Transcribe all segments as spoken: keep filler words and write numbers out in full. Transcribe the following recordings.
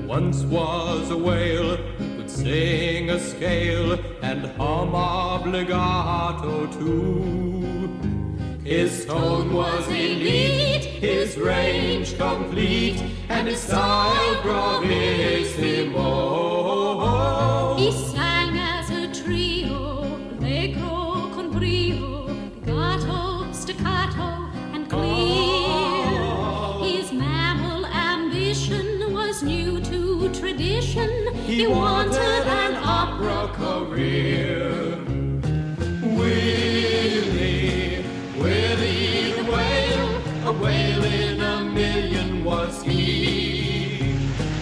once was a whale who could sing a scale and hum obligato too. His tone was elite, his range complete, and his style bravissimo. He sang as a trio, allegro con brio, legato, staccato, and clear. His mammal ambition was new to tradition. He wanted an opera career. Willie, Willie the whale, a whale in a million was he.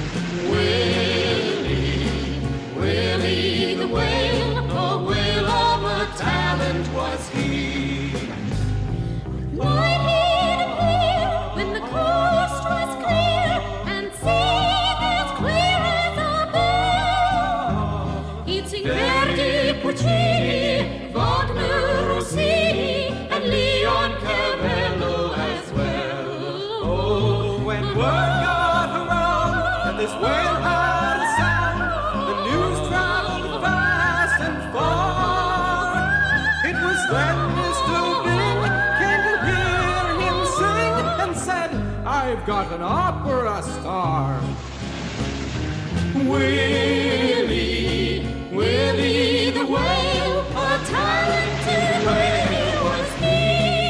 Willie, Willie the whale, a whale of a talent was he. Why'd he appear when the coast was clear and sea as clear as a bell? He'd sing Verdi, Puccini, Wagner, Rossini, and Leon Cavallo as well. Oh, when word got around that this whale had a sound, the news traveled fast and far. It was then Mister Bing came to hear him sing and said, I've got an opera star. Willie, Willie the whale, a talented whale was he.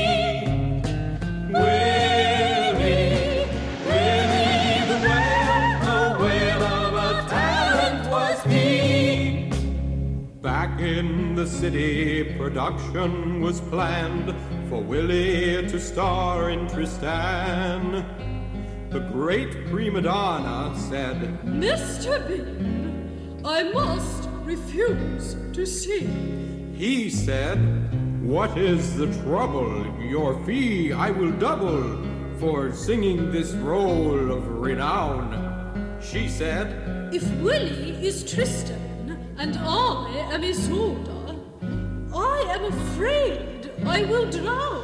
Willie, Willie the whale, a whale of a talent was he. Back in the city, production was planned for Willie to star in Tristan. The great prima donna said, Mister Bean, I must refuse to sing. He said, what is the trouble? Your fee I will double for singing this role of renown. She said, If Willie is Tristan and I am Isolde, I am afraid I will drown.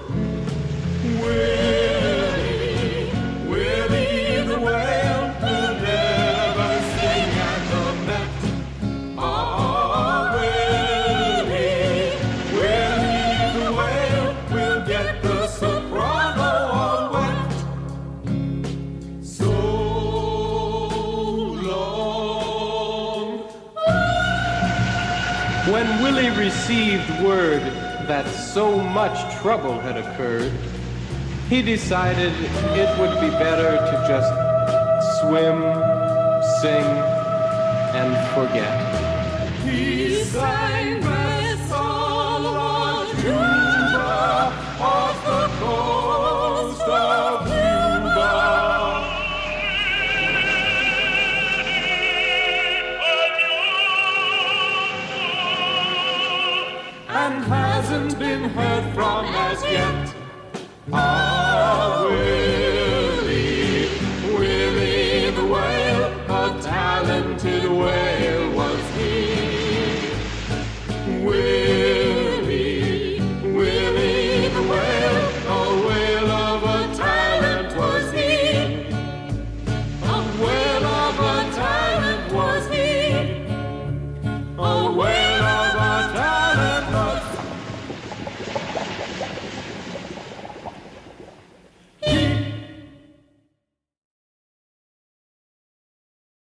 Willie, Willie the whale will never sing at the Met. Ah, Willie, Willie the whale will get the soprano all wet. So long. When Willie received word that so much trouble had occurred, he decided it would be better to just swim, sing, and forget. He sang the song of Cuba, off the coast of Cuba. And hasn't been heard from as yet. Ah, Willie.